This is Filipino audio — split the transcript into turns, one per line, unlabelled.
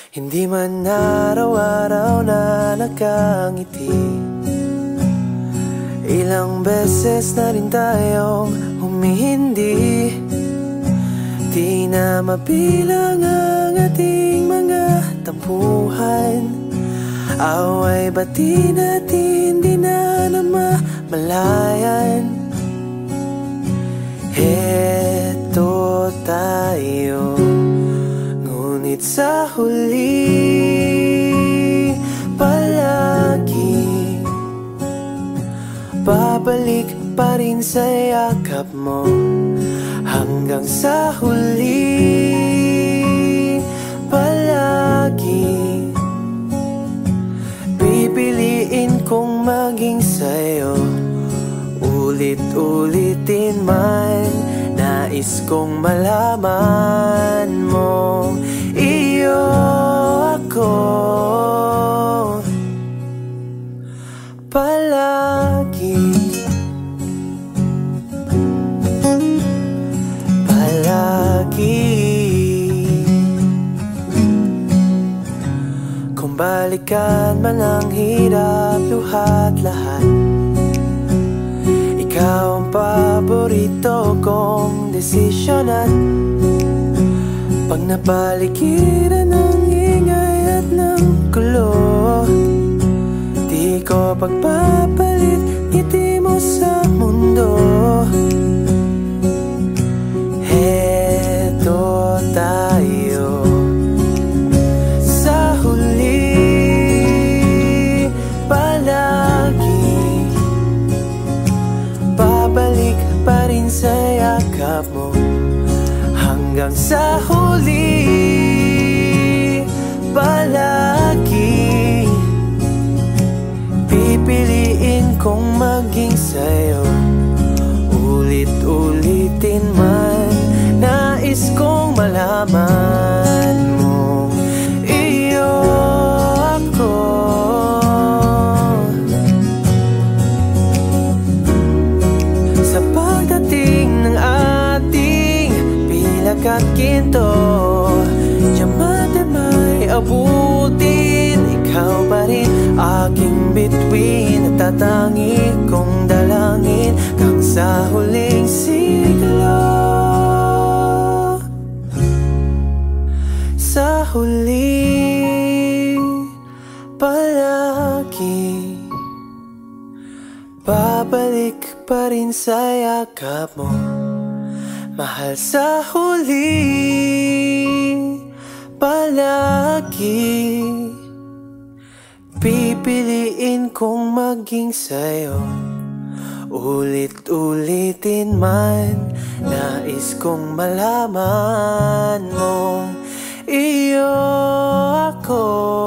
Hindi man araw-araw na nakangiti. Ilang beses na rin tayong humihindi. Di na mabilang ang ating mga tampuhan. Away bati natin, di na namamalayan. Heto tayo, ngunit sa huli palagi babalik pa rin sa yakap mo. Hanggang sa huli palagi pipiliin kong maging sa'yo. Ulit-ulitin man, nais kong malaman mo iyo ako palagi. Palagi. Kung balikan man ang hirap, luhat lahat, ikaw ang paborito kong desisyon. At pag napaligiran ng ingay at ng gulo, di ko pagpapalit ngiti mo sa mundo. Heto tayo sa huli palagi babalik pa rin sa yakap mo. Hanggang sa huli palagi pipiliin kong maging sa'yo. Ulit-ulitin man, nais kong malaman mo iyo ako. Sa pagdating ng ating pilak at ginto, diamante may abutin, ikaw pa rin aking bituin. Natatangi kong dalangin kang sa huling siglo. Sa huli palagi babalik pa rin sa yakap mo. Mahal, sa huli palagi pipiliin kong maging sa'yo. Ulit-ulitin man, nais kong malaman mo iyo ako.